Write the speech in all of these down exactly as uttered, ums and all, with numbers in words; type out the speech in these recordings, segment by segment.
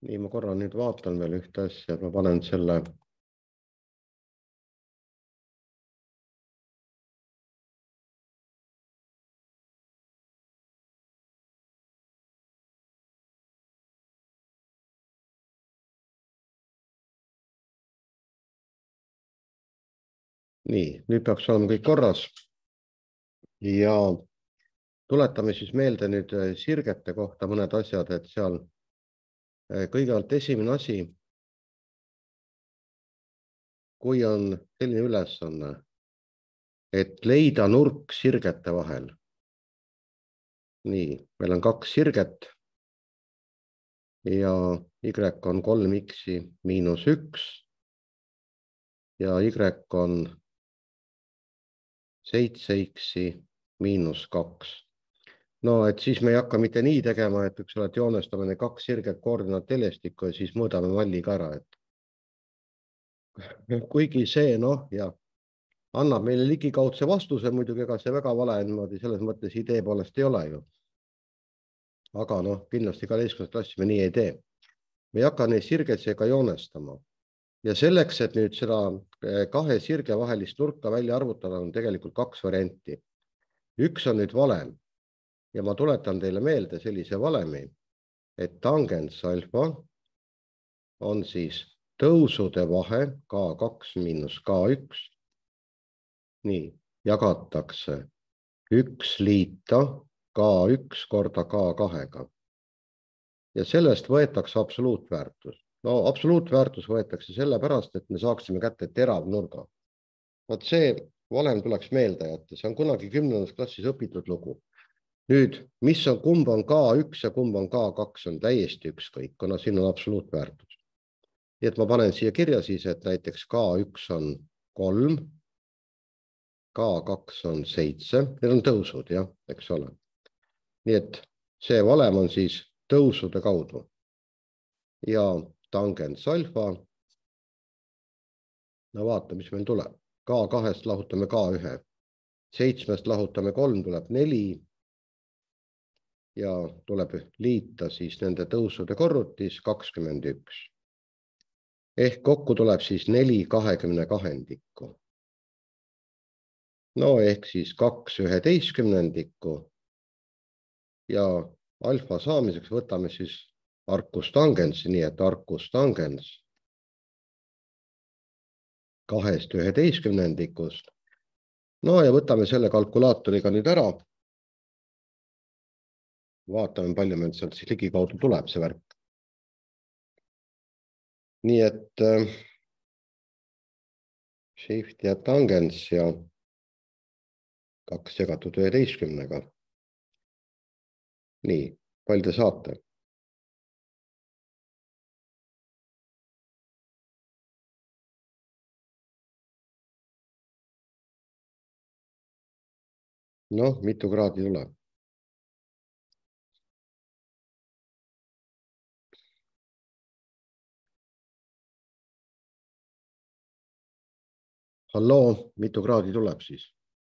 Nii, ma korra nüüd vaatan veel ühte asja, et ma panen selle nii, nüüd peaks olema kõik korras ja tuletame siis meelde nüüd sirgete kohta mõned asjad, et seal kõigepealt esimene asi, kui on selline ülesanne, et leida nurk sirgete vahel. Nii, meil on kaks sirget ja Y on kolm X-i miinus üks ja Y on seitse X-i miinus kaks. No, et siis me ei hakka mitte nii tegema, et üks oled joonestame need kaks sirget koordinaat teljestikku ja siis mõõdame malliga ära. Et... kuigi see, noh, ja annab meile ligikaudse vastuse, muidugi ega see väga vale niimoodi selles mõttes idee poolest ei ole ju. Aga noh, kindlasti kaheteistkümnendas klassi me nii ei tee. Me ei hakka neid sirgetega joonestama. Ja selleks, et nüüd seda kahe sirge vahelist nurka välja arvutada, on tegelikult kaks varianti. Üks on nüüd valem. Ja ma tuletan teile meelde sellise valemi, et tangens alfa on siis tõusude vahe K kaks miinus K üks. Nii, jagatakse üks liita K üks korda K kahega. Ja sellest võetakse absoluutväärtus. No absoluutväärtus võetakse sellepärast, et me saaksime kätte teravnurga. Vaat see valem tuleks meelde jätta, see on kunagi kümnendas klassis õpitud lugu. Nüüd, mis on, kumb on K üks ja kumb on K kaks, on täiesti ükskõik, kuna siin on absoluutväärtus. Nii et ma panen siia kirja siis, et näiteks K üks on kolm, K kaks on seitse, need on tõusud, jah, eks ole. Nii et see valem on siis tõusude kaudu. Ja tangens alfa, no vaata, mis meil tuleb. K kahest lahutame K ühe, seitsmest lahutame kolm, tuleb neli. Ja tuleb liita siis nende tõusude korrutis kakskümmend üks. Ehk kokku tuleb siis neli kahekümne kahendikku. No ehk siis kaks üheteistkümnendikku. Ja alfa saamiseks võtame siis arcus tangens, nii et arcus tangens kahest üheteistkümnendikust. No ja võtame selle kalkulaatoriga nüüd ära. Vaatame, palju meil sealt siis ligikaudu tuleb see värk. Nii et äh, shift ja tangens ja kaks jagatud üheteistkümnega. Nii, palju te saate? Noh, mitu kraadi tuleb? Halloo, mitu kraadi tuleb siis?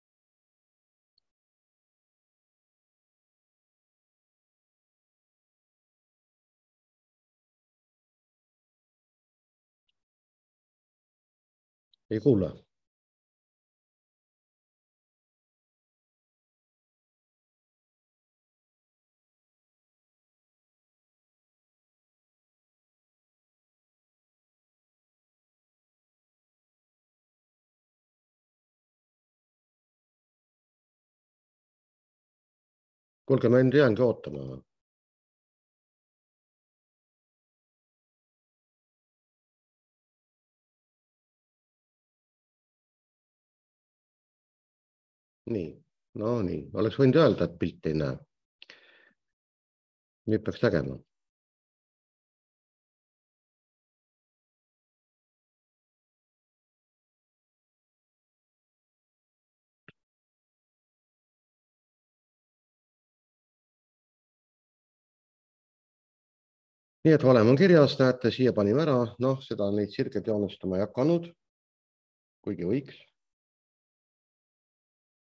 Ei kuule. Kuulge, ma nüüd jäängi ootama. Nii, no nii. Oleks võinud öelda, et pilt ei näe. Nüüd peaks nägema. Nii et valem on kirjas, näete, siia panime ära. Noh, seda neid sirged joonestama ei hakanud, kuigi võiks.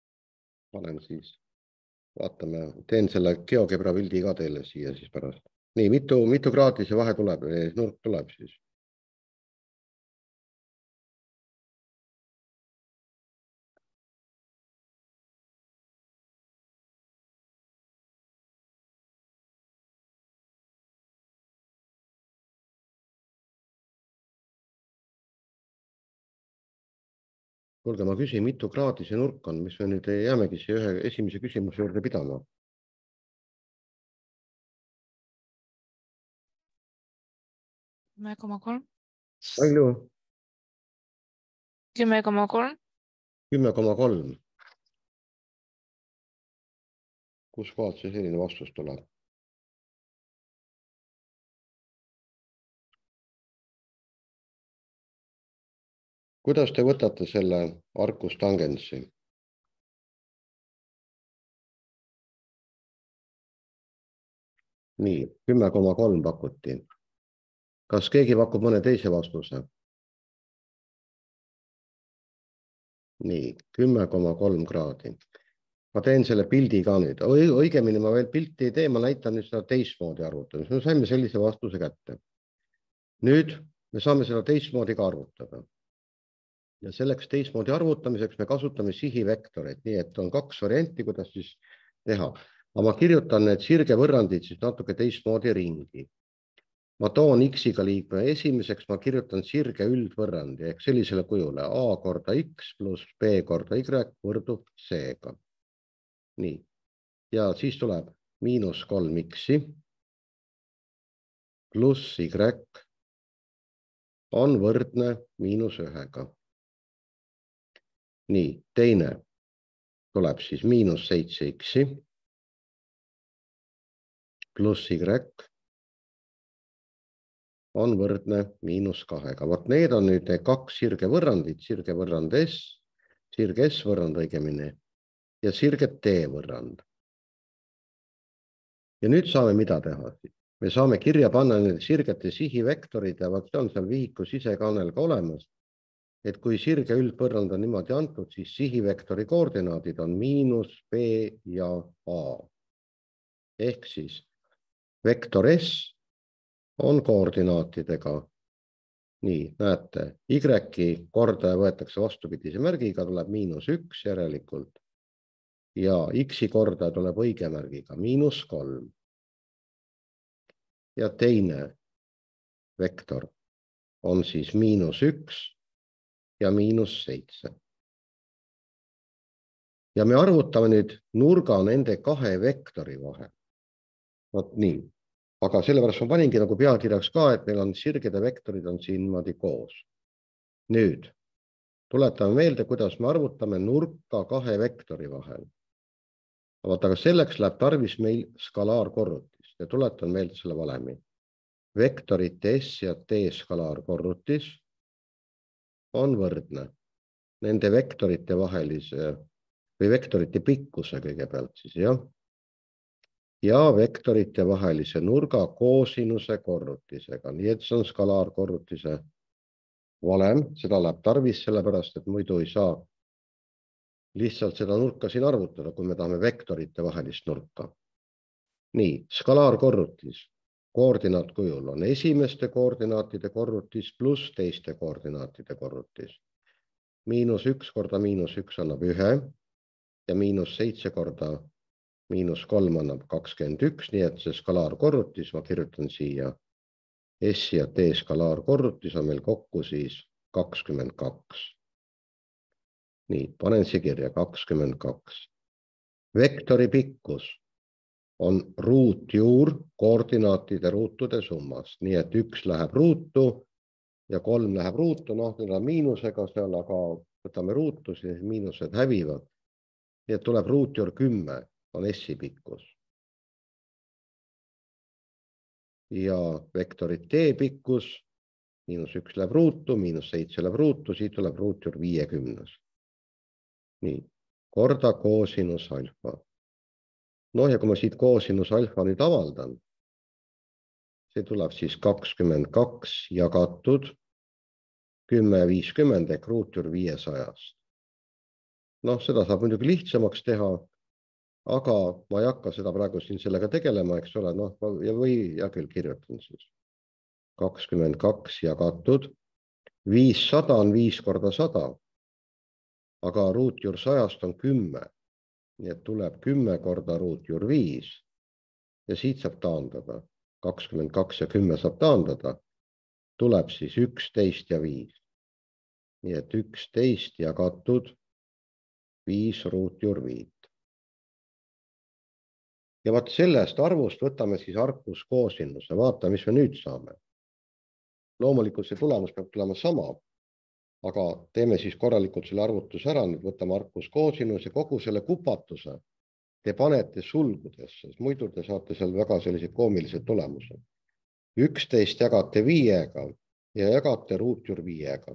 Panen siis, vaatame, teen selle GeoGebra pildi ka teile siia siis pärast. nii, mitu, mitu kraadi see vahe tuleb, nurk tuleb siis? Kuulge, ma küsin, mitu kraadi see nurk on, mis me nüüd jäämegi siia ühe esimese küsimuse juurde pidama. kümme koma kolm. Palju? kümme koma kolm. kümme koma kolm. Kus kohalt see selline vastus tuleb? Kuidas te võtate selle arcus tangensi? Nii, kümme koma kolm pakuti. Kas keegi pakub mõne teise vastuse? Nii, kümme koma kolm kraadi. Ma teen selle pildi ka nüüd. Õigemini ma veel pilti ei tee, ma näitan nüüd seda teistmoodi arvutamist. Me saime sellise vastuse kätte. Nüüd me saame seda teistmoodi ka arvutada. Ja selleks teistmoodi arvutamiseks me kasutame sihivektoreid, nii et on kaks varianti, kuidas siis teha. Aga ma kirjutan need sirgevõrrandid siis natuke teistmoodi ringi. Ma toon x-iga liikme esimeseks, ma kirjutan sirge üldvõrrandi ehk sellisele kujule a korda x pluss b korda y võrdub c-ga. Nii, ja siis tuleb miinus kolm x-i pluss y on võrdne miinus ühega. Nii, teine tuleb siis miinus seitse x-i pluss y on võrdne miinus kahega. Vot need on nüüd kaks sirgevõrrandit, sirgevõrrand S, sirge S võrrand õigemini ja sirge T võrrand. Ja nüüd saame mida teha? Me saame kirja panna need sirgete sihivektorid ja vot on seal vihiku sisekaanel ka olemas. Et kui sirge üldvõrrand on niimoodi antud, siis sihivektori koordinaadid on miinus B ja A. Ehk siis vektor S on koordinaatidega. Nii, näete, Y kordaja võetakse vastupidise märgiga, tuleb miinus üks järelikult. Ja X-i kordaja tuleb õige märgiga, miinus kolm. Ja teine vektor on siis miinus üks ja miinus seitse. Ja me arvutame nüüd nurga nende kahe vektori vahel. Vot nii. Aga sellepärast ma paningi nagu pealkirjaks ka, et meil on sirgede vektorid on siin niimoodi koos. Nüüd tuletame meelde, kuidas me arvutame nurka kahe vektori vahel. Aga selleks läheb tarvis meil skalaarkorrutist ja tuletan meelde selle valemi. Vektorite S ja T skalaarkorrutis on võrdne nende vektorite vahelise või vektorite pikkuse kõigepealt siis, jah. Ja vektorite vahelise nurga koosinuse korrutisega. Nii et see on skalaarkorrutise valem. Seda läheb tarvis sellepärast, et muidu ei saa lihtsalt seda nurka siin arvutada, kui me tahame vektorite vahelist nurka. Nii, skalaarkorrutis. Koordinaatkujul on esimeste koordinaatide korrutis pluss teiste koordinaatide korrutis. Miinus üks korda miinus üks annab ühe ja miinus seitse korda miinus kolm annab kakskümmend üks, nii et see skalaarkorrutis, ma kirjutan siia S ja T skalaarkorrutis on meil kokku siis kakskümmend kaks. Nii, panen siia kirja kakskümmend kaks. Vektori pikkus on ruutjuur koordinaatide ruutude summast, nii et üks läheb ruutu ja kolm läheb ruutu, noh, need on miinusega seal, aga võtame ruutu, siis miinused hävivad. Nii et tuleb ruutjuur kümme, on S-i pikkus. Ja vektorit T pikkus, miinus üks läheb ruutu, miinus seitse läheb ruutu, siit tuleb ruutjuur viiekümnes. Nii, korda koosinus alfa. No ja kui ma siit koosinus alfa nüüd avaldan, see tuleb siis kakskümmend kaks jagatud kümme viiskümmend ehk ruutjuur viiesajast. Noh, seda saab muidugi lihtsamaks teha. aga ma ei hakka seda praegu siin sellega tegelema, eks ole, noh, ja või ja küll kirjutan siis kakskümmend kaks jagatud, viissada on viis korda sada, aga ruutjuur sajast on kümme, nii et tuleb kümme korda ruutjuur viis ja siit saab taandada, kakskümmend kaks ja kümme saab taandada, tuleb siis üksteist ja viis, nii et üksteist jagatud viis ruutjuur viit. Ja vaat sellest arvust võtame siis arvuskoosinuse, vaata, mis me nüüd saame. Loomulikult see tulemus peab tulema sama, aga teeme siis korralikult selle arvutuse ära, nüüd võtame arvuskoosinuse, kogu selle kupatuse te panete sulgudesse, muidu te saate seal väga sellised koomilised tulemused. üksteist jagate viiega ja jagate ruutjuur viiega.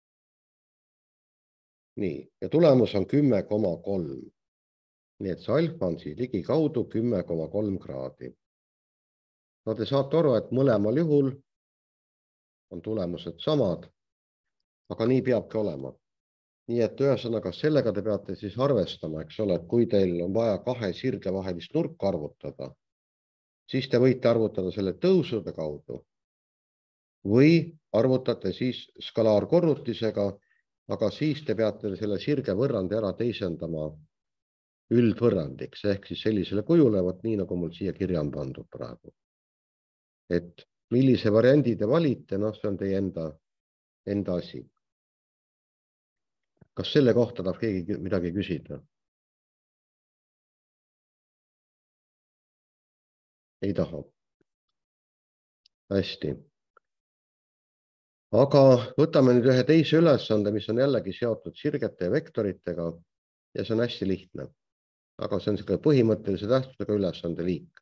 Nii, ja tulemus on kümme koma kolm. Nii et see alfa on siis ligi kaudu kümme koma kolm kraadi. No te saate aru, et mõlemal juhul on tulemused samad, aga nii peabki olema. Nii et ühesõnaga sellega te peate siis arvestama, eks ole, et kui teil on vaja kahe sirge vahelist nurka arvutada, siis te võite arvutada selle tõusude kaudu või arvutate siis skalaarkorrutisega, aga siis te peate selle sirge võrrandi ära teisendama üldvõrrandiks, ehk siis sellisele kujule, võt nii nagu mul siia kirja on pandud praegu. Et millise variandi te valite, noh, see on teie enda, enda asi. Kas selle kohta tahab keegi midagi küsida? Ei taha. Hästi. Aga võtame nüüd ühe teise ülesande, mis on jällegi seotud sirgete ja vektoritega ja see on hästi lihtne. Aga see on selline põhimõttelise tähtsusega ülesande liik.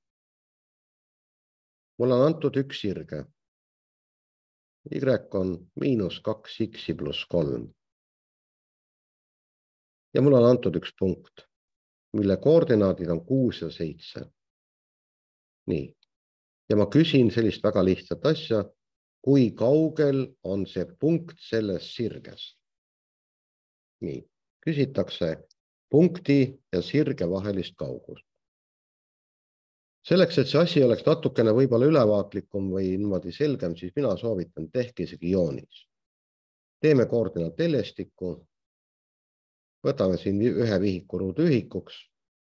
Mul on antud üks sirge. Y on miinus kaks x pluss kolm. Ja mul on antud üks punkt, mille koordinaadid on kuus ja seitse. Nii. Ja ma küsin sellist väga lihtsat asja, kui kaugel on see punkt sellest sirgest. Nii. Küsitakse punkti ja sirge vahelist kaugust. Selleks, et see asi oleks natukene võib-olla ülevaatlikum või niimoodi selgem, siis mina soovitan tehke isegi joonis. Teeme koordinaat teljestikku. Võtame siin ühe vihiku ruudu ühikuks.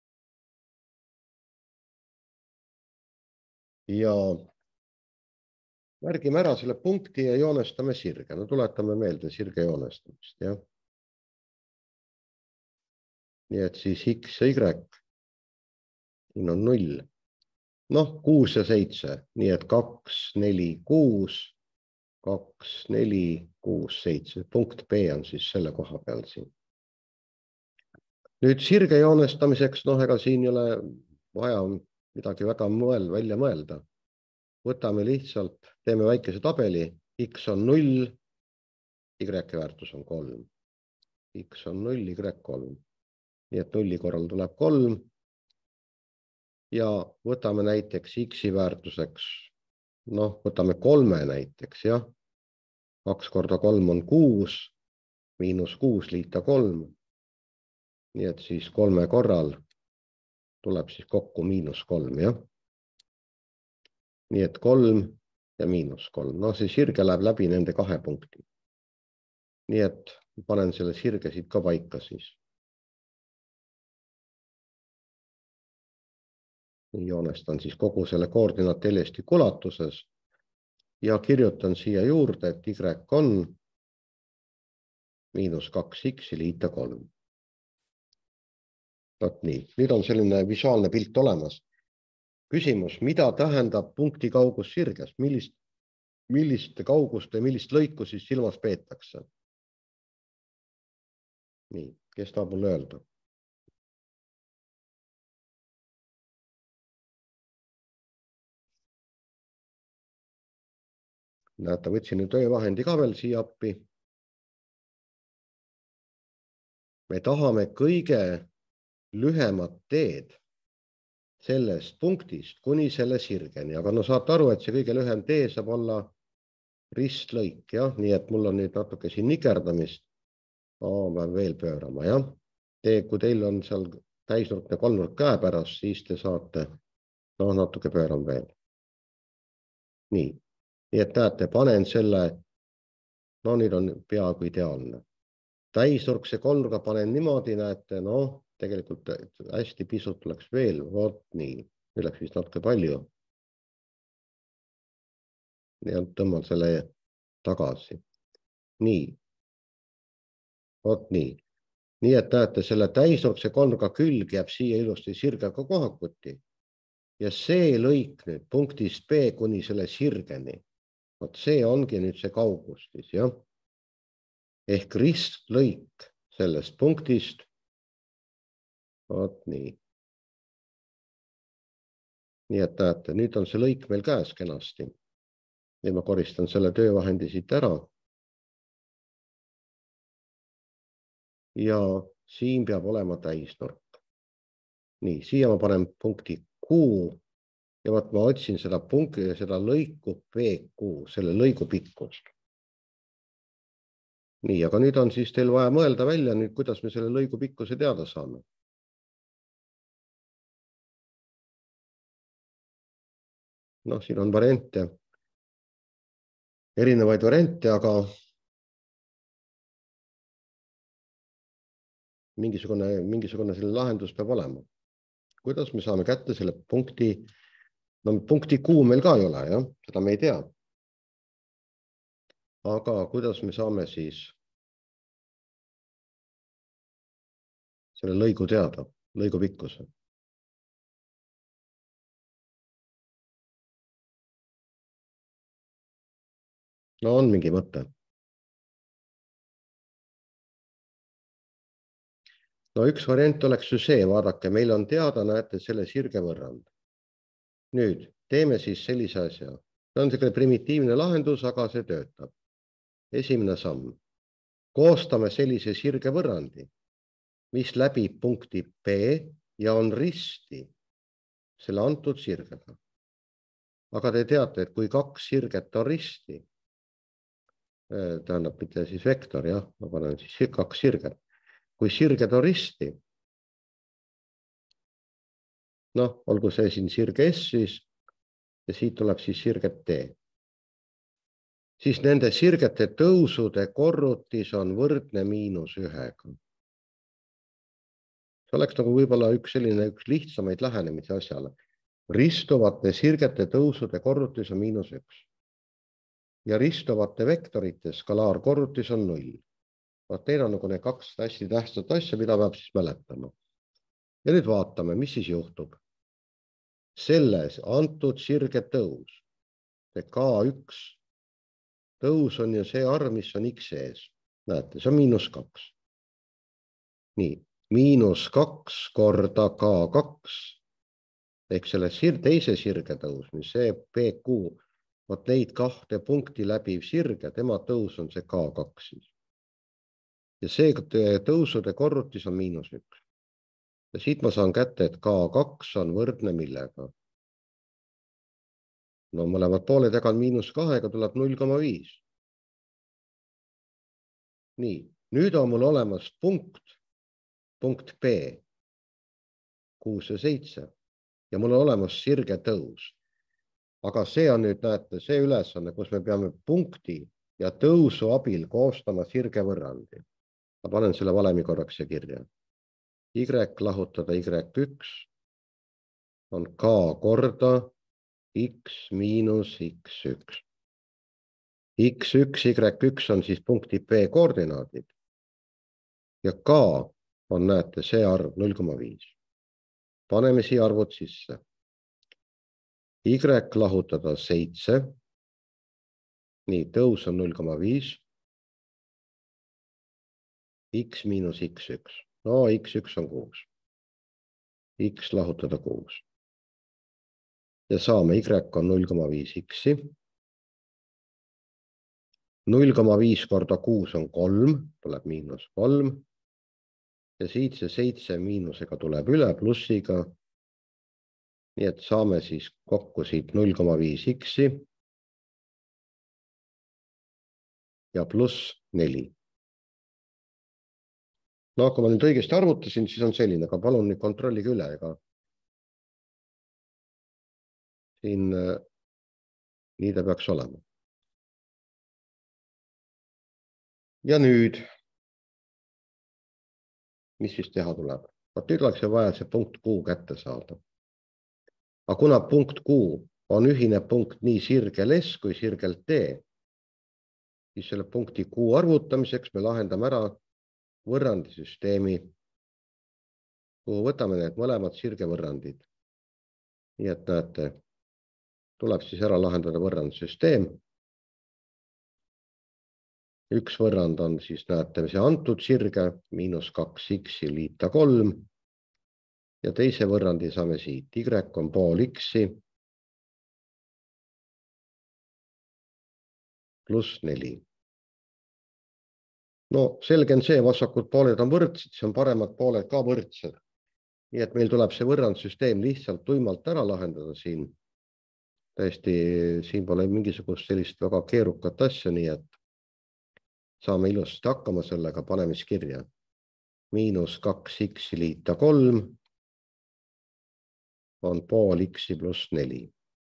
Ja märgime ära selle punkti ja joonestame sirge. No tuletame meelde sirge joonestamist, jah. Nii et siis X ja Y. Siin on null. Noh, kuus ja seitse. Nii et kaks, neli, kuus, kaks, neli, kuus, seitse. Punkt B on siis selle koha peal siin. Nüüd sirge joonestamiseks, noh, ega siin ei ole vaja midagi väga mõel, välja mõelda. Võtame lihtsalt, teeme väikese tabeli. X on null, Y väärtus on kolm. X on null, Y kolm. Nii et nulli korral tuleb kolm. Ja võtame näiteks X-i väärtuseks, noh, võtame kolme näiteks, jah. Kaks korda kolm on kuus, miinus kuus liita kolm. Nii et siis kolme korral tuleb siis kokku miinus kolm, jah. Nii et kolm ja miinus kolm. No see sirge läheb läbi nende kahe punkti. Nii et panen selle sirge siit ka paika siis. Joonestan siis kogu selle koordinaat teljestik ulatuses ja kirjutan siia juurde, et Y on miinus kaks X liita kolm. Võt nii, nüüd on selline visuaalne pilt olemas. Küsimus, mida tähendab punkti kaugus sirges? Millist, millist kaugust või millist lõiku siis silmas peetakse? Nii, kes tahab mulle öelda? Näete, võtsin nüüd töövahendi ka veel siia appi. Me tahame kõige lühemat teed sellest punktist kuni selle sirgeni, aga no saate aru, et see kõige lühem tee saab olla ristlõik, jah, nii et mul on nüüd natuke siin nikerdamist. Ma pean veel pöörama, jah. Tee, kui teil on seal täisnurk ja kolmnurk käepärast, siis te saate no, natuke pööram veel. Nii, nii et näete, panen selle, no nüüd on peaaegu ideaalne. Täisnurk see kolmnurga panen niimoodi, näete, no tegelikult hästi pisut läks veel, vot nii, nüüd läks vist natuke palju. Ja tõmban selle tagasi. Nii, vot nii. Nii et näete, selle täisnurkse kolmnurga külg jääb siia ilusti sirgega kohakuti. Ja see lõik nüüd punktist B kuni selle sirgeni. Vot see ongi nüüd see kaugustis, jah. Ehk ristlõik sellest punktist. Vot nii. Nii et näete, nüüd on see lõik meil käes kenasti. Ja ma koristan selle töövahendi siit ära. Ja siin peab olema täisnurk. Nii, siia ma panen punkti Q ja vaat ma otsin seda punkti ja seda lõiku P Q, selle lõigu pikkust. Nii, aga nüüd on siis teil vaja mõelda välja, nüüd, kuidas me selle lõigu pikkuse teada saame. Noh, siin on variante, erinevaid variante, aga mingisugune, mingisugune selle lahendus peab olema. Kuidas me saame kätte selle punkti, no punkti Q meil ka ei ole, jah, seda me ei tea. Aga kuidas me saame siis selle lõigu teada, lõigu pikkuse? No on mingi mõte. No üks variant oleks ju see, vaadake, meil on teada, näete, selle sirge võrrand. Nüüd teeme siis sellise asja. See on selline primitiivne lahendus, aga see töötab. Esimene samm. Koostame sellise sirge võrrandi, mis läbib punkti B ja on risti selle antud sirgega. Aga te teate, et kui kaks sirget on risti, tähendab mitte siis vektor, jah, ma panen siis kaks sirget. Kui sirged on risti, noh, olgu see siin sirge S siis, ja siit tuleb siis sirget D. Siis nende sirgete tõusude korrutis on võrdne miinus ühega. See oleks nagu võib-olla üks selline üks lihtsamaid lähenemise asjale. Ristuvate sirgete tõusude korrutis on miinus üks. Ja ristuvate vektorite skalaarkorrutis on null. Vaat neil on nagu need kaks hästi tähtsat asja, mida peab siis mäletama. Ja nüüd vaatame, mis siis juhtub. Selles antud sirge tõus, see K üks tõus on ju see arv, mis on X ees. Näete, see on miinus kaks. Nii, miinus kaks korda K kaks, ehk selle teise sirge tõus, mis see P Q, vot neid kahte punkti läbiv sirge, tema tõus on see K kaks. Ja see tõusude korrutis on miinus üks. Ja siit ma saan kätte, et K kaks on võrdne millega. No mõlemad pooled jagan miinus kahega tuleb null koma viis. Nii, nüüd on mul olemas punkt, punkt B, kuus ja seitse. Ja mul on olemas sirge tõus. Aga see on nüüd, näete, see ülesanne, kus me peame punkti ja tõusu abil koostama sirge võrrandi. Ma panen selle valemi korraks kirja. Y lahutada Y üks on K korda X miinus X üks. X üks, Y üks on siis punkti B koordinaadid. Ja K on, näete, see arv null koma viis. Paneme siia arvud sisse. Y lahutada seitse. Nii, tõus on null koma viis. X miinus X üks. No, X üks on kuus. X lahutada kuus. Ja saame Y on null koma viis X-i. null koma viis korda kuus on kolm, tuleb miinus kolm. Ja siit see seitse miinusega tuleb üle plussiga. Nii et saame siis kokku siit null koma viis X-i ja pluss neli. No, kui ma nüüd õigesti arvutasin, siis on selline, aga palun nüüd kontrollige üle, ega siin nii ta peaks olema. Ja nüüd, mis siis teha tuleb? Vaat nüüd oleks vaja see punkt Q kätte saada. Aga kuna punkt Q on ühine punkt nii sirgel S kui sirgel T, siis selle punkti Q arvutamiseks me lahendame ära võrrandisüsteemi, kuhu võtame need mõlemad sirgevõrrandid. Nii et näete, tuleb siis ära lahendada võrrandisüsteem. Üks võrrand on siis, näete, see antud sirge, miinus kaks x liita kolm. Ja teise võrrandi saame siit. Y on pool x pluss neli. No selge on see, vasakud pooled on võrdsed, see on paremad pooled ka võrdsed. Nii et meil tuleb see võrrandsüsteem lihtsalt tuimalt ära lahendada siin. Tõesti, siin pole mingisugust sellist väga keerukat asja, nii et saame ilusasti hakkama sellega, paneme siis kirja. Miinus kaks x liita kolm on pool x pluss neli.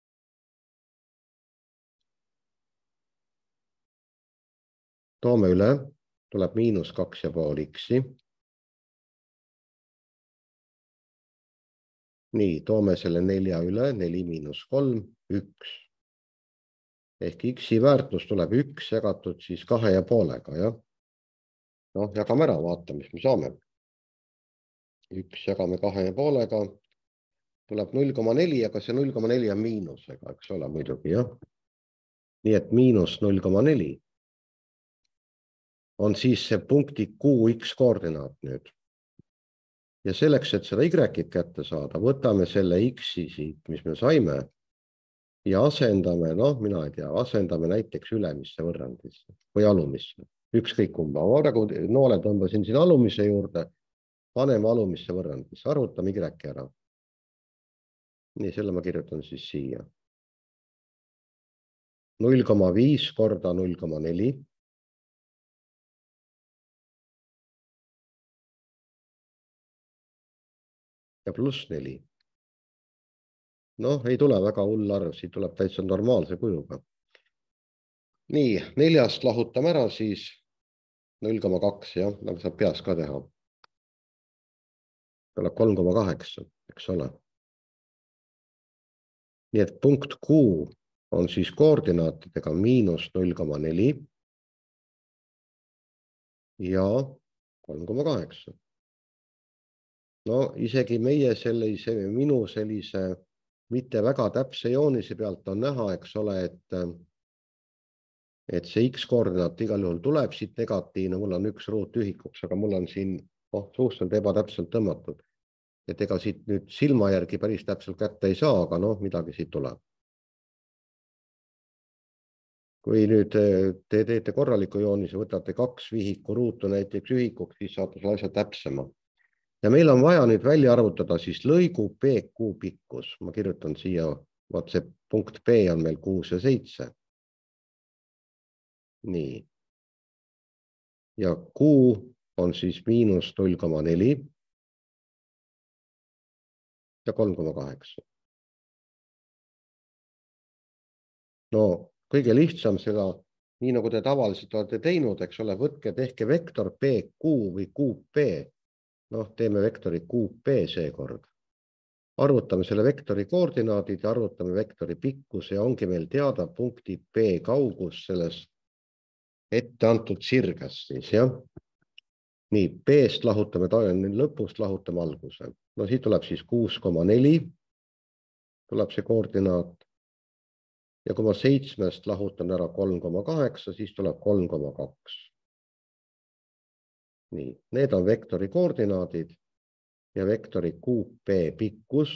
Toome üle, tuleb miinus kaks ja pool x. Nii, toome selle nelja üle, neli miinus kolm, üks. Ehk x-i väärtus tuleb üks jagatud siis kahe ja poolega, jah? Noh, jagame ära, vaatame, mis me saame. üks jagame kahe ja poolega, tuleb null koma neli, aga see null koma neli on miinusega, eks ole, muidugi, jah? Nii et miinus null koma neli on siis see punkti Q-X koordinaat nüüd. Ja selleks, et seda Y-t kätte saada, võtame selle X-i siit, mis me saime, ja asendame, noh, mina ei tea, asendame näiteks ülemisse võrrandisse või alumisse. Ükskõik kumba. Praegu nooled tõmbasin siin alumise juurde, paneme alumisse võrrandisse, arvutame Y ära. Nii, selle ma kirjutan siis siia. null koma viis korda null koma neli. Ja pluss neli. Noh, ei tule väga hull arv, siit tuleb täitsa normaalse kujuga. Nii, neljast lahutame ära siis null koma kaks, jah, nagu saab peas ka teha. Tuleb kolm koma kaheksa, eks ole. Nii et punkt Q on siis koordinaatidega miinus null koma neli ja kolm koma kaheksa. No isegi meie sellise, minu sellise mitte väga täpse joonise pealt on näha, eks ole, et, et see X-koordinaat igal juhul tuleb siit negatiivne, mul on üks ruut ühikuks, aga mul on siin oh, suhteliselt ebatäpselt tõmmatud. Et ega siit nüüd silma järgi päris täpselt kätte ei saa, aga noh, midagi siit tuleb. Kui nüüd te teete korraliku joonise, võtate kaks vihiku ruutu näiteks ühikuks, siis saate selle asja täpsema. Ja meil on vaja nüüd välja arvutada siis lõigu P Q pikkus. Ma kirjutan siia, vaat see punkt P on meil kuus ja seitse. Nii. Ja Q on siis miinus null koma neli ja kolm koma kaheksa. No kõige lihtsam seda, nii nagu te tavaliselt olete teinud, eks ole, võtke, tehke vektor P Q või Q P. Noh, teeme vektori Q P seekord. Arvutame selle vektori koordinaadid ja arvutame vektori pikkus ja ongi meil teada punkti P kaugus sellest ette antud sirgest siis, jah? Nii, P-st lahutame, lõpust lahutame alguse. No siit tuleb siis kuus koma neli, tuleb see koordinaat. Ja kui ma seitsmest lahutan ära kolm koma kaheksa, siis tuleb kolm koma kaks. Nii, need on vektori koordinaadid ja vektori Q P pikkus.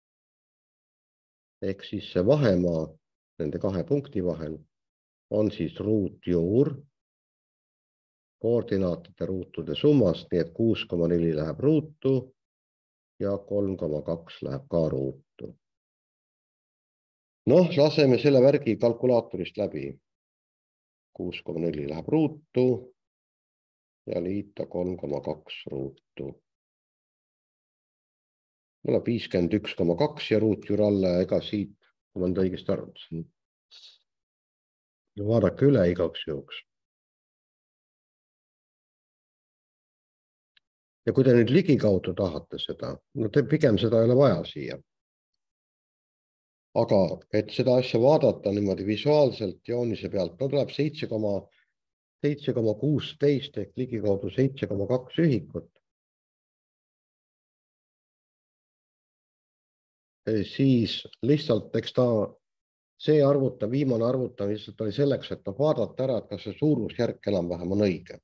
Ehk siis see vahemaa nende kahe punkti vahel on siis ruutjuur koordinaatide ruutude summast, nii et kuus koma neli läheb ruutu ja kolm koma kaks läheb ka ruutu. Noh, laseme selle värgi kalkulaatorist läbi. kuus koma neli läheb ruutu. ja liita kolm koma kaks ruutu. Mul on viiskümmend üks koma kaks ja ruut juurde alla, ega siit, kui ma nüüd õigesti arvutasin. Vaadake üle igaks juhuks. Ja kui te nüüd ligikaudu tahate seda, no te pigem seda ei ole vaja siia. Aga et seda asja vaadata niimoodi visuaalselt joonise pealt, no tuleb seitse koma kuusteist ehk ligikaudu seitse koma kaks ühikut. Siis lihtsalt, eks ta see arvuta, viimane arvuta lihtsalt oli selleks, et vaadata ära, et kas see suurusjärk enam-vähem on õige.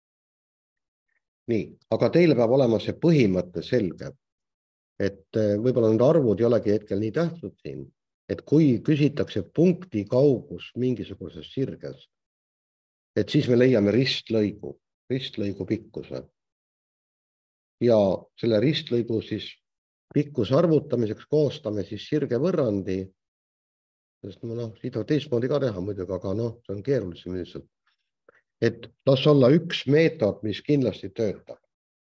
Nii, aga teile peab olema see põhimõte selge, et võib-olla need arvud ei olegi hetkel nii tähtsad siin, et kui küsitakse punkti kaugus mingisuguses sirges, et siis me leiame ristlõigu, ristlõigu pikkuse. Ja selle ristlõigu siis pikkuse arvutamiseks koostame siis sirge võrrandi, sest no, siit on teistmoodi ka teha muidugi, aga noh, see on keerulisem lihtsalt. Et las olla üks meetod, mis kindlasti töötab.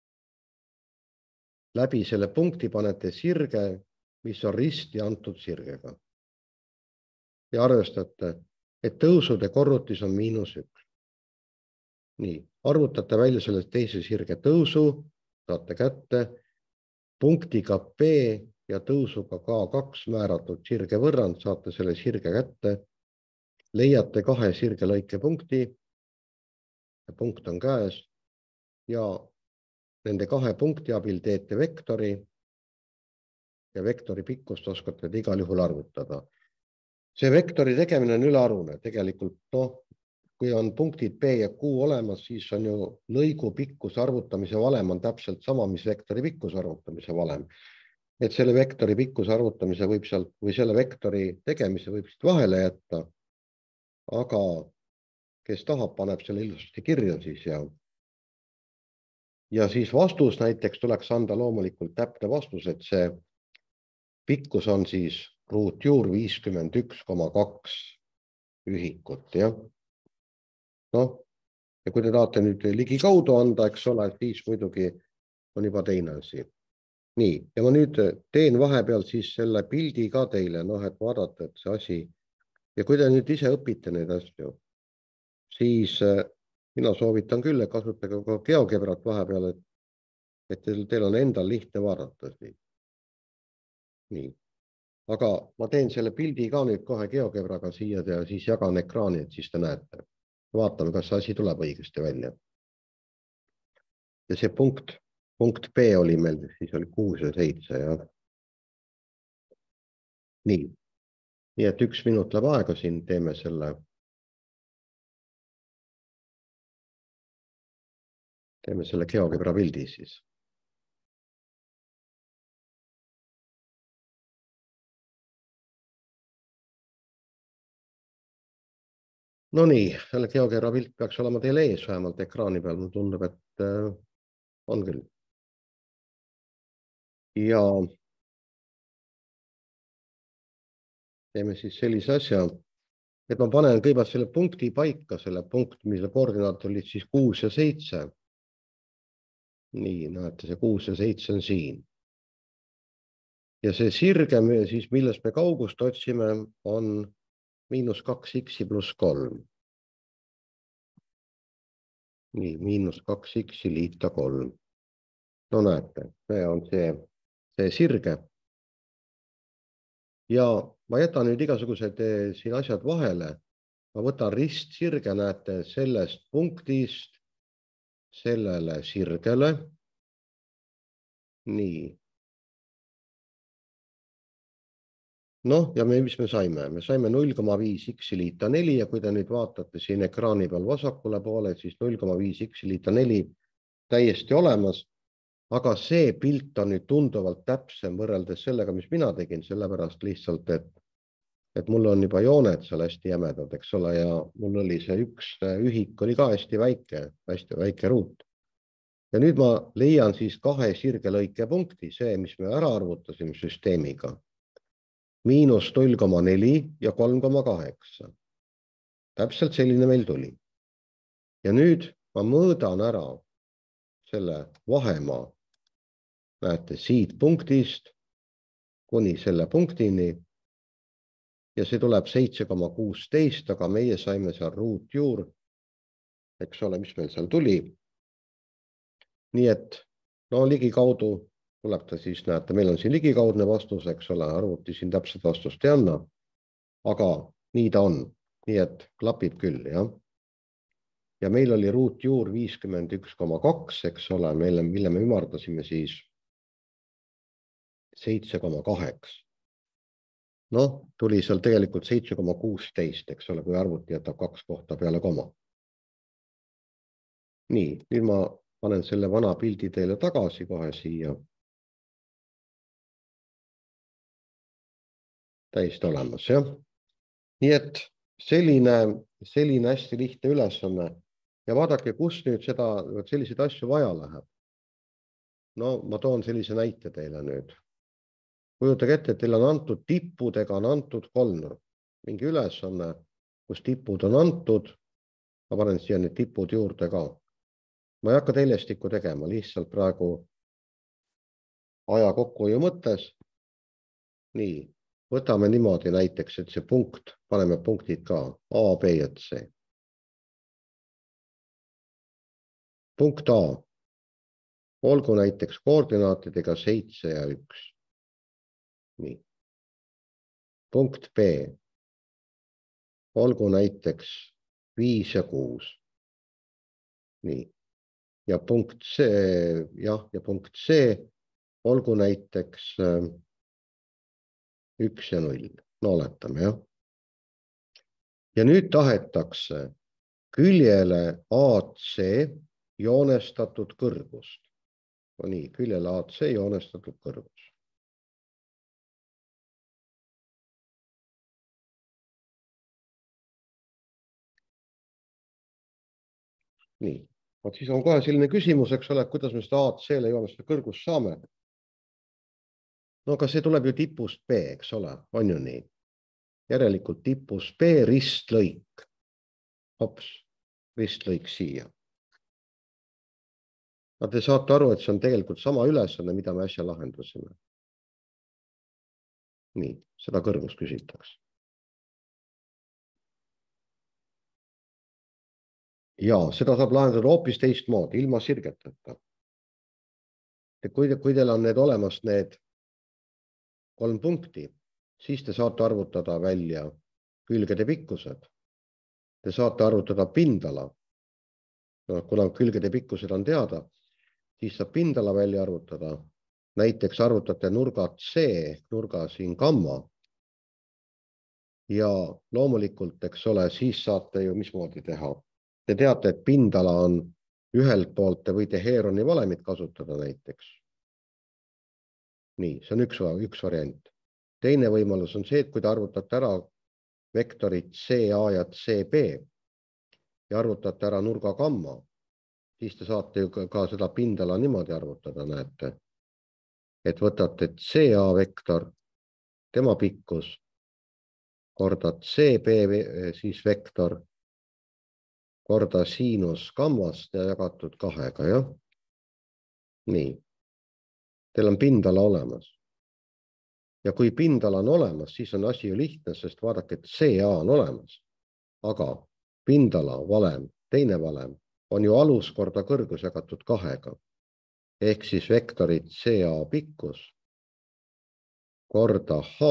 Läbi selle punkti panete sirge, mis on risti antud sirgega. Ja arvestate, et tõusude korrutis on miinus üks. Nii, arvutate välja selle teise sirge tõusu, saate kätte, punktiga P ja tõusuga K kaks määratud sirge võrrand, saate selle sirge kätte, leiate kahe sirge lõike punkti, punkt on käes ja nende kahe punkti abil teete vektori ja vektori pikkust oskate igal juhul arvutada. See vektori tegemine on ülearune. Tegelikult, noh, kui on punktid P ja Q olemas, siis on ju lõigu pikkuse arvutamise valem on täpselt sama, mis vektori pikkuse arvutamise valem. Et selle vektori pikkuse arvutamise võib sealt või selle vektori tegemise võib siit vahele jätta, aga kes tahab, paneb selle ilusasti kirja siis ja ja siis vastus näiteks tuleks anda loomulikult täpne vastus, et see pikkus on siis ruutjuur viiskümmend üks koma kaks ühikut, jah. Noh, ja kui te tahate nüüd ligikaudu anda, eks ole, siis muidugi on juba teine asi. Nii, ja ma nüüd teen vahepeal siis selle pildi ka teile, noh, et vaadata, et see asi, ja kui te nüüd ise õpite neid asju, siis mina soovitan küll, et kasutage ka GeoGebrat vahepeal, et, et teil, teil on endal lihtne vaadata. Nii, aga ma teen selle pildi ka nüüd kohe GeoGebraga siia ja siis jagan ekraani, et siis te näete. Vaatame, kas see asi tuleb õigesti välja. Ja see punkt, punkt B oli meil, siis oli kuus ja seitse. Ja. Nii, nii et üks minut läheb aega siin, teeme selle Teeme selle GeoGebra pildi siis. No nii, selle GeoGebra pilt peaks olema teil ees vähemalt ekraani peal. Mulle tundub, et on küll. Ja teeme siis sellise asja, et ma panen kõigepealt selle punkti paika, selle punkt, mille koordinaat oli siis kuus ja seitse. Nii, näete, see kuus ja seitse on siin. Ja see sirge, siis millest me kaugust otsime, on miinus kaks x pluss kolm. Nii, miinus kaks x liita kolm. No näete, see on see, see sirge. Ja ma jätan nüüd igasugused siin asjad vahele. Ma võtan rist sirge, näete, sellest punktist sellele sirgele. Nii. Noh, ja me, mis me saime? Me saime null koma viis x liita neli ja kui te nüüd vaatate siin ekraani peal vasakule poole, siis null koma viis x liita neli täiesti olemas. Aga see pilt on nüüd tunduvalt täpsem võrreldes sellega, mis mina tegin, sellepärast lihtsalt, et, et mul on juba jooned seal hästi jämedad, eks ole, ja mul oli see üks ühik oli ka hästi väike, hästi väike ruut. Ja nüüd ma leian siis kahe sirgelõike punkti, see, mis me ära arvutasime süsteemiga. Miinus null koma neli ja kolm koma kaheksa. Täpselt selline meil tuli. Ja nüüd ma mõõdan ära selle vahemaa, näete, siit punktist kuni selle punktini ja see tuleb seitse koma kuusteist, aga meie saime seal ruutjuur, eks ole, mis meil seal tuli. Nii et no ligikaudu tuleb ta siis, näete, meil on siin ligikaudne vastus, eks ole, arvuti siin täpselt vastust ei anna, aga nii ta on, nii et klapib küll, jah. Ja meil oli ruutjuur viiskümmend üks koma kaks, eks ole, meile, mille me ümardasime siis seitse koma kaheksa. Noh, tuli seal tegelikult seitse koma kuusteist, eks ole, kui arvuti jätab kaks kohta peale koma. Nii, nüüd ma panen selle vana pildi teile tagasi kohe siia. Täiesti olemas, jah. Nii et selline, selline hästi lihtne ülesanne. Ja vaadake, kus nüüd seda, selliseid asju vaja läheb. No, ma toon sellise näite teile nüüd. Kujutage ette, et teil on antud tippudega on antud kolmnurk. Mingi ülesanne, kus tipud on antud. Ma panen siia need tipud juurde ka. Ma ei hakka teljestikku tegema, lihtsalt praegu aja kokkuhoiu mõttes. Nii, võtame niimoodi näiteks, et see punkt, paneme punktid ka A, B ja C. Punkt A. Olgu näiteks koordinaatidega seitse ja üks. Nii. Punkt B. Olgu näiteks viis ja kuus. Nii. Ja punkt C, jah, ja punkt C, olgu näiteks üks ja null. No oletame, jah. Ja nüüd tahetakse küljele A C joonestatud kõrgust. No nii, küljele A C joonestatud kõrgus. Nii, vaat siis on kohe selline küsimus, eks ole, kuidas me seda A C-le joonestatud kõrgust saame. No aga see tuleb ju tipust B, eks ole, on ju nii. Järelikult tipus B ristlõik. Hops, ristlõik siia. No te saate aru, et see on tegelikult sama ülesanne, mida me äsja lahendasime. Nii, seda kõrgust küsitakse. Ja seda saab lahendada hoopis teistmoodi, ilma sirgeteta. Kui, kui teil on need olemas need kolm punkti, siis te saate arvutada välja külgede pikkused. Te saate arvutada pindala. No, kuna külgede pikkused on teada, siis saab pindala välja arvutada. Näiteks arvutate nurga C, nurga siin gamma. Ja loomulikult, eks ole, siis saate ju mismoodi teha. Te teate, et pindala on ühelt poolt, te võite Heeroni valemit kasutada näiteks. Nii, see on üks, üks variant. Teine võimalus on see, et kui te arvutate ära vektorid C A ja C B ja arvutate ära nurga gamma, siis te saate ju ka seda pindala niimoodi arvutada, näete. Et võtate C A vektor, tema pikkus, korda C B siis vektor, korda siinus gammast ja jagatud kahega, jah? Nii. Teil on pindala olemas. Ja kui pindala on olemas, siis on asi ju lihtne, sest vaadake, et C A on olemas. Aga pindala valem, teine valem, on ju alus korda kõrgus jagatud kahega. Ehk siis vektorid C A pikkus korda H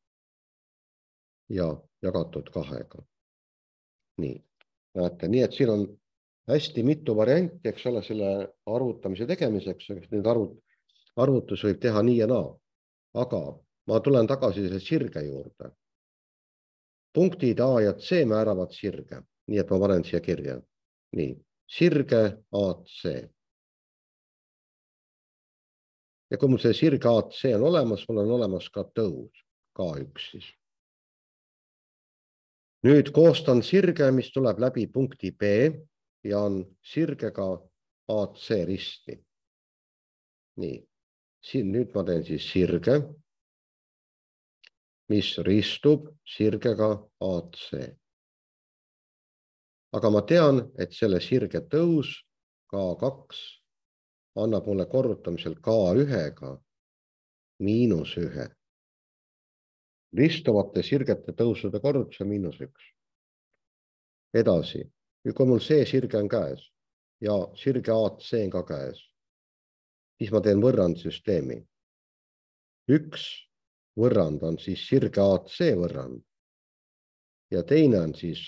ja jagatud kahega. Nii. Näete, nii et siin on hästi mitu varianti, eks ole, selle arvutamise tegemiseks. Need arvut, arvutus võib teha nii ja naa. Aga ma tulen tagasi selle sirge juurde. Punktid A ja C määravad sirge. Nii et ma panen siia kirja. Nii, sirge A C. Ja kui mul see sirge A C on olemas, mul on olemas ka tõus, K üks siis. Nüüd koostan sirge, mis tuleb läbi punkti B ja on sirgega A C risti. Nii, siin nüüd ma teen siis sirge, mis ristub sirgega A C. aga ma tean, et selle sirge tõus K kaks annab mulle korrutamisel K ühega miinus ühe. Ristuvate sirgete tõusude korrutusel miinus üks. Edasi, kui mul see sirge on käes ja sirge A C on ka käes, siis ma teen võrrandsüsteemi. Üks võrrand on siis sirge A C võrrand ja teine on siis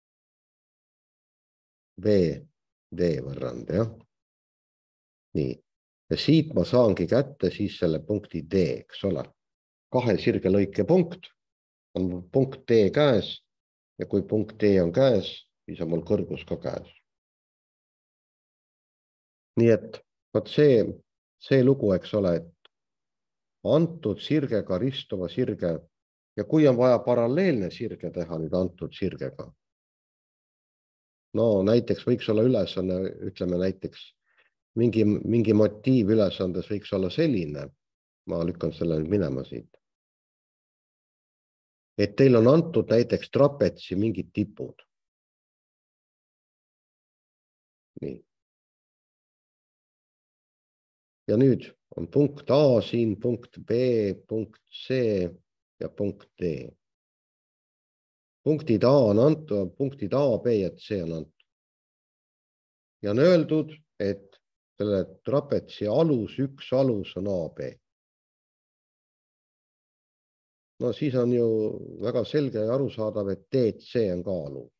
B D võrrand, jah. Nii, ja siit ma saangi kätte siis selle punkti D, eks ole. Kahe sirge lõike punkt on punkt D käes ja kui punkt D on käes, siis on mul kõrgus ka käes. Nii et võt see, see lugu, eks ole, et antud sirgega ristuva sirge ja kui on vaja paralleelne sirge teha nüüd antud sirgega, no näiteks võiks olla ülesanne, ütleme näiteks mingi, mingi motiiv ülesandes võiks olla selline, ma lükkan selle nüüd minema siit, et teil on antud näiteks trapetsi mingid tipud. Nii. Ja nüüd on punkt A siin, punkt B, punkt C ja punkt D. Punktid A on antud, punktid A, B ja C on antud. Ja on öeldud, et selle trapetsi alus, üks alus on A B. No siis on ju väga selge ja arusaadav, et D C on ka alus.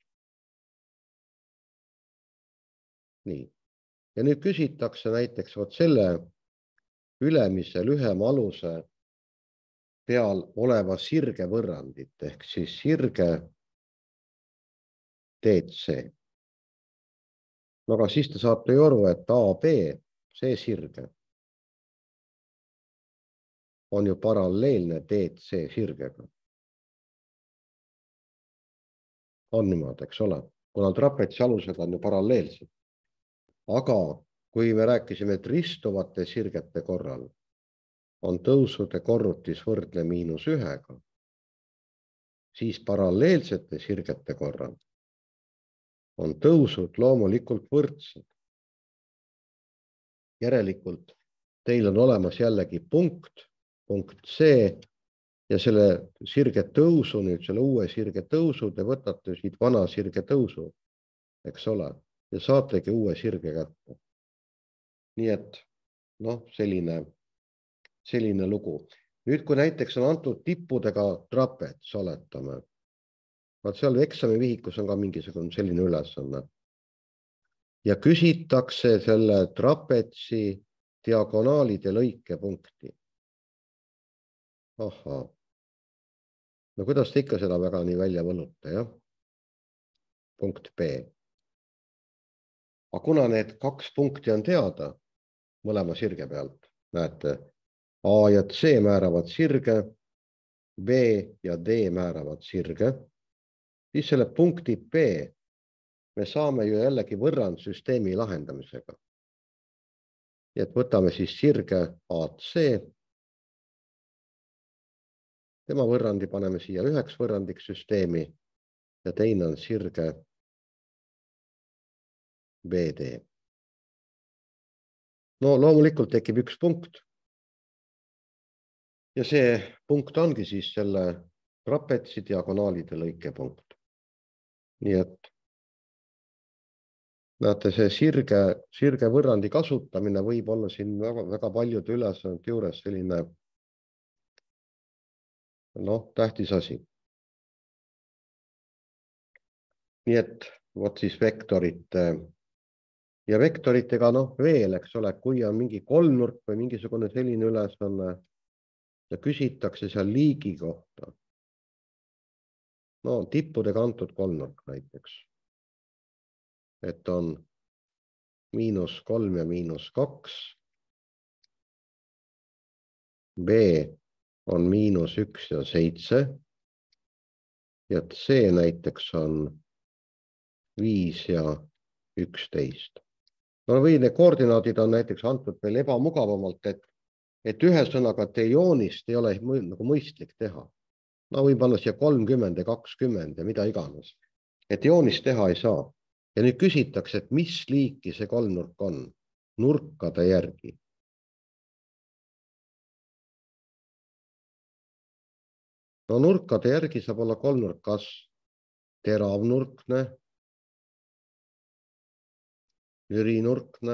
Nii. Ja nüüd küsitakse näiteks võt selle ülemise lühema aluse peal oleva sirge võrrandit ehk siis sirge D C. No aga siis te saate ju aru, et A B, see sirge on ju paralleelne D C sirgega. On niimoodi, eks ole, kuna trapetsi alused on ju paralleelsed. Aga kui me rääkisime, et ristuvate sirgete korral on tõusude korrutis võrdne miinus ühega, siis paralleelsete sirgete korral on tõusud loomulikult võrdsed. Järelikult teil on olemas jällegi punkt, punkt C ja selle sirge tõusu, nüüd selle uue sirge tõusu, te võtate siit vana sirge tõusu, eks ole, ja saategi uue sirge kätte. Nii et noh, selline, selline lugu. Nüüd, kui näiteks on antud tippudega trapets, oletame, vaat seal eksamivihikus on ka mingisugune selline ülesanne. Ja küsitakse selle trapetsi diagonaalide lõikepunkti. Ahhaa. No kuidas te ikka seda väga nii välja võlute, jah? Punkt B. Aga kuna need kaks punkti on teada mõlema sirge pealt, näete, A ja C määravad sirge, B ja D määravad sirge, siis selle punkti B me saame ju jällegi võrrandsüsteemi lahendamisega. Et võtame siis sirge A C, tema võrrandi paneme siia üheks võrrandiks süsteemi ja teine on sirge B D. No loomulikult tekib üks punkt. Ja see punkt ongi siis selle trapetsi diagonaalide lõikepunkt. Nii et näete, see sirge, sirge võrrandi kasutamine võib olla siin väga, väga paljude ülesannete juures selline noh, tähtis asi. Nii et vot siis vektorite ja vektoritega noh veel, eks ole, kui on mingi kolmnurk või mingisugune selline ülesanne ja küsitakse seal liigi kohta. No tippudega antud kolmnurk näiteks. Et on miinus kolm ja miinus kaks. B on miinus üks ja seitse. Ja C näiteks on viis ja üksteist. No või need koordinaadid on näiteks antud veel ebamugavamalt, et, et ühesõnaga te joonist ei ole nagu mõistlik teha. No võib panna siia kolmkümmend ja kakskümmend ja mida iganes. Et joonist teha ei saa. Ja nüüd küsitakse, et mis liiki see kolmnurk on nurkade järgi. No nurkade järgi saab olla kolmnurk kas teravnurkne, lürinurkne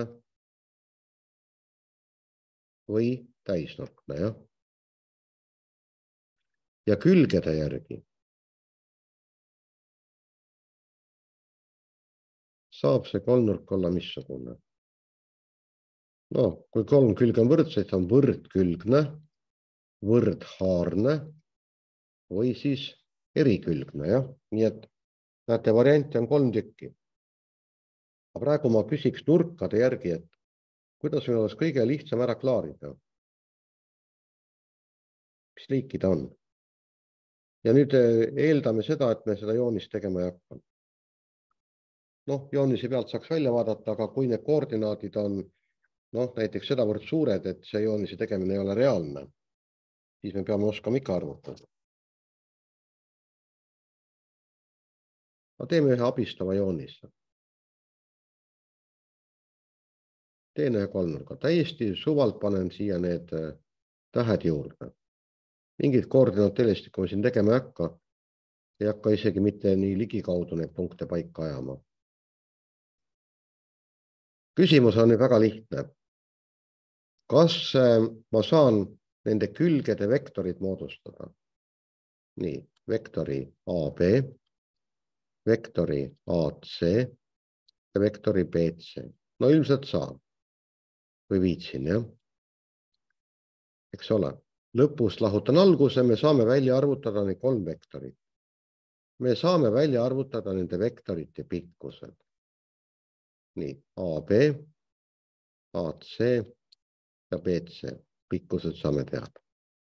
või täisnurkne, jah. Ja külgede järgi saab see kolmnurk olla missugune. No, kui kolm külge on võrdseid, on võrdkülgne, võrdhaarne või siis erikülgne, jah. Nii et näete, variante on kolm tükki. Aga praegu ma küsiks nurkade järgi, et kuidas meil oleks kõige lihtsam ära klaarida. Mis liiki ta on? Ja nüüd eeldame seda, et me seda joonist tegema ei hakka. Noh, joonise pealt saaks välja vaadata, aga kui need koordinaadid on noh, näiteks sedavõrd suured, et see joonise tegemine ei ole reaalne, siis me peame oskama ikka arvutada. Ma teeme ühe abistava joonise. Teen ühe kolmnurga. Täiesti suvalt panen siia need tähed juurde. Mingid koordinaat helistikku ma siin tegema ei hakka. Ei hakka isegi mitte nii ligikaudu neid punkte paika ajama. Küsimus on nüüd väga lihtne. Kas ma saan nende külgede vektorid moodustada? Nii, vektori A B, vektori A C ja vektori B C. No ilmselt saan. Või viitsin, jah? Eks ole. Lõpust lahutan alguse, me saame välja arvutada neid kolm vektorit. Me saame välja arvutada nende vektorite pikkused. Nii, A B, A C ja B C. Pikkused saame teada.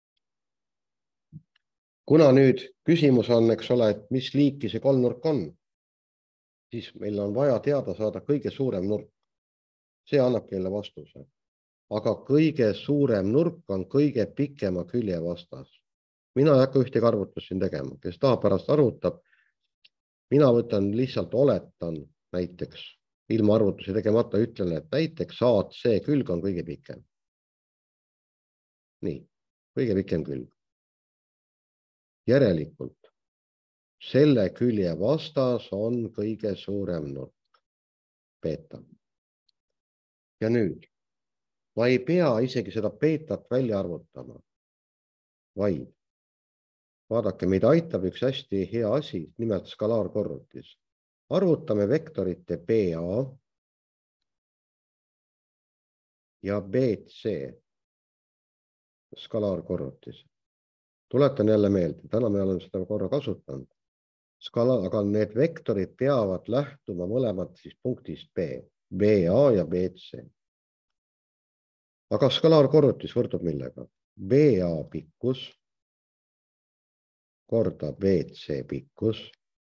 Kuna nüüd küsimus on, eks ole, et mis liiki see kolmnurk on, siis meil on vaja teada saada kõige suurem nurk. See annab meile vastuse. Aga kõige suurem nurk on kõige pikema külje vastas. Mina ei hakka ühtegi arvutust siin tegema. Kes tahab pärast arvutab, mina võtan lihtsalt oletan näiteks, ilma arvutusi tegemata ütlen, et näiteks A C külg on kõige pikem. Nii, kõige pikem külg. Järelikult selle külje vastas on kõige suurem nurk. Beta. Ja nüüd, ma ei pea isegi seda beetat välja arvutama, vaid vaadake, meid aitab üks hästi hea asi, nimelt skalaarkorrutis. Arvutame vektorite B A ja B C skalaarkorrutis. Tuletan jälle meelde, täna me oleme seda korra kasutanud. Skala, aga need vektorid peavad lähtuma mõlemad siis punktist B. B A ja B C. Aga skalaarkorrutis võrdub millega? B A pikkus korda B C pikkus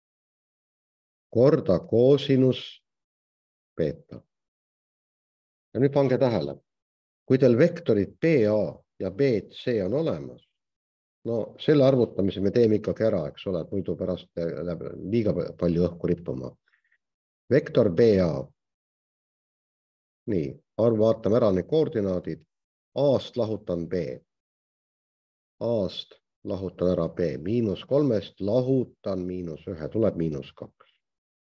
korda koosinus beta. Ja nüüd pange tähele, kui teil vektorid B A ja B C on olemas, no selle arvutamise me teeme ikkagi ära, eks ole, et muidu pärast läheb liiga palju õhku rippuma. Vektor B A. Nii, arvu vaatame ära need koordinaadid. A-st lahutan B. A-st lahutan ära B. Miinus kolmest lahutan miinus ühe, tuleb miinus kaks.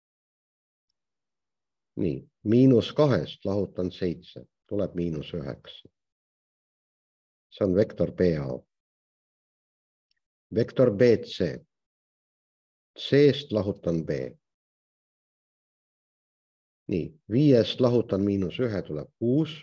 Nii, miinus kahest lahutan seitse, tuleb miinus üheksa. See on vektor B A. Vektor B C. C-st lahutan B. Nii, viiest lahutan miinus ühe, tuleb kuus.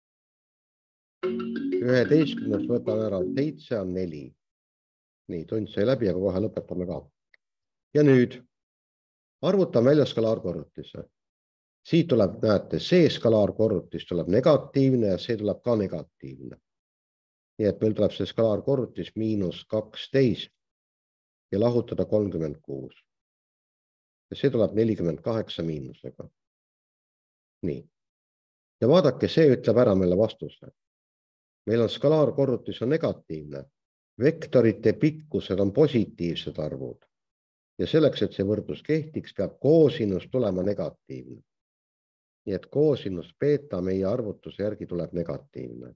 üheteistkümnest võtan ära seitse on neli. Nii, tund sai läbi, aga kohe lõpetame ka. Ja nüüd arvutan välja skalaarkorrutise. Siit tuleb, näete, see skalaarkorrutis tuleb negatiivne ja see tuleb ka negatiivne. Nii et meil tuleb see skalaarkorrutis miinus kaksteist ja lahutada kolmkümmend kuus. Ja see tuleb nelikümmend kaheksa miinusega. Nii. Ja vaadake, see ütleb ära meile vastuse. Meil on skalaarkorrutis on negatiivne. Vektorite pikkused on positiivsed arvud. ja selleks, et see võrdlus kehtiks, peab koosinus tulema negatiivne. Nii et koosinus beeta meie arvutuse järgi tuleb negatiivne.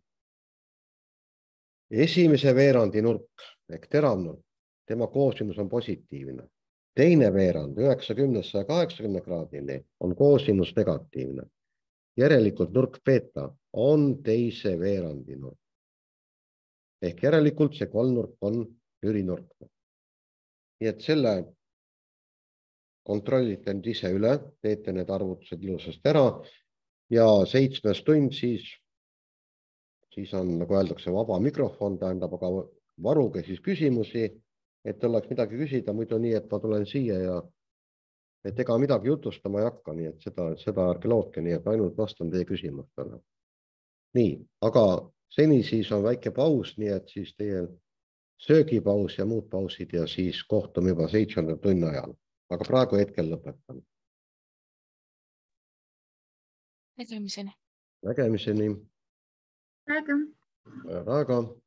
Esimese veerandi nurk ehk teravnurk, tema koosinus on positiivne. Teine veerand üheksakümnest saja kaheksakümne kraadini on koosinus negatiivne. Järelikult nurk beeta on teise veerandi nurk. Ehk järelikult see kolmnurk on lürinurk. Nii et selle kontrollite nüüd ise üle, teete need arvutused ilusasti ära ja seitsmes tund siis, siis on, nagu öeldakse, vaba mikrofon, tähendab, aga varuge siis küsimusi, et oleks midagi küsida, muidu nii, et ma tulen siia ja et ega midagi jutustama ei hakka, nii et seda, seda ärge lootke, nii et ainult vastan teie küsimustele. Nii, aga seni siis on väike paus, nii et siis teie söögipaus ja muud pausid ja siis kohtume juba seitsmenda tunni ajal. Aga praegu hetkel lõpetan. Nägemiseni. Nägemiseni. Nägem. Raga.